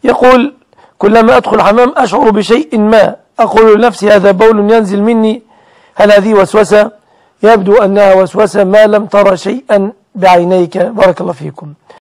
يقول: كلما أدخل الحمام أشعر بشيء ما، أقول لنفسي هذا بول ينزل مني. هل هذه وسوسة؟ يبدو أنها وسوسة ما لم ترى شيئا بعينيك. بارك الله فيكم.